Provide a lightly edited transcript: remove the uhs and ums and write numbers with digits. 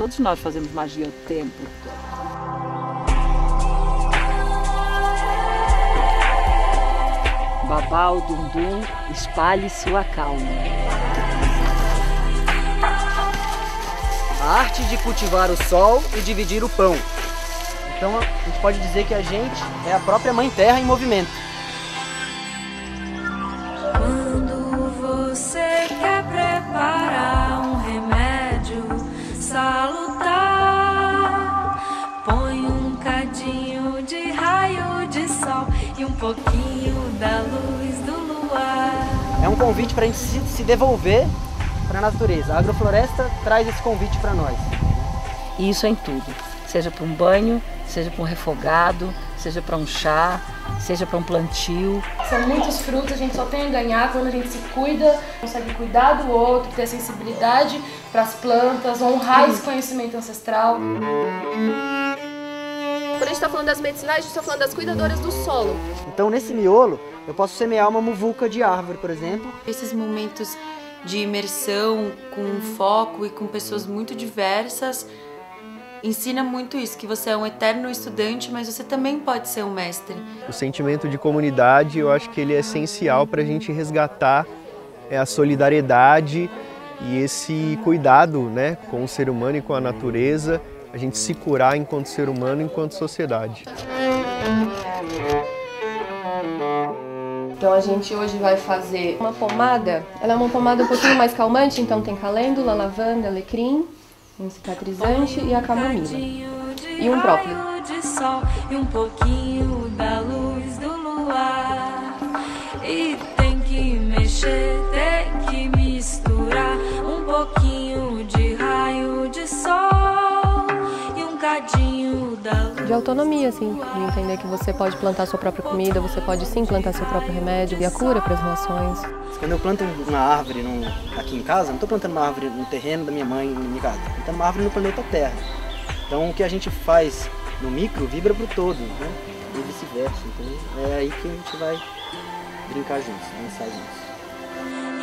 todos nós fazemos magia o tempo todo. Babau, dundum, espalhe-se o acalma. A arte de cultivar o sol e dividir o pão. Então a gente pode dizer que a gente é a própria Mãe Terra em movimento. Quando você quer preparar um remédio salutar, põe um cadinho de raio de sol e um pouquinho da luz do luar. É um convite para a gente se devolver para a natureza. A agrofloresta traz esse convite para nós. E isso é em tudo, seja para um banho, seja para um refogado, seja para um chá, seja para um plantio. São muitos frutos, a gente só tem a ganhar quando a gente se cuida, consegue cuidar do outro, ter sensibilidade para as plantas, honrar esse conhecimento ancestral. Quando a gente está falando das medicinais, a gente está falando das cuidadoras do solo. Então nesse miolo eu posso semear uma muvuca de árvore, por exemplo. Esses momentos de imersão com foco e com pessoas muito diversas ensina muito isso, que você é um eterno estudante, mas você também pode ser um mestre. O sentimento de comunidade, eu acho que ele é essencial para a gente resgatar a solidariedade e esse cuidado, né, com o ser humano e com a natureza, a gente se curar enquanto ser humano, enquanto sociedade. Então a gente hoje vai fazer uma pomada, ela é uma pomada um pouquinho mais calmante, então tem calêndula, lavanda, alecrim, um cicatrizante e a camomila. E um próprio. E um pouquinho da luz do luar. E tem que mexer, tem que misturar um pouquinho de raio de sol e um cadinho da luz. De autonomia, assim, de entender que você pode plantar sua própria comida, você pode sim plantar seu próprio remédio e a cura para as relações. Quando eu planto uma árvore aqui em casa, não estou plantando uma árvore no terreno da minha mãe, na minha casa, estou plantando uma árvore no planeta Terra. Então o que a gente faz no micro vibra para o todo, né? E vice-versa. Então é aí que a gente vai brincar juntos, dançar juntos.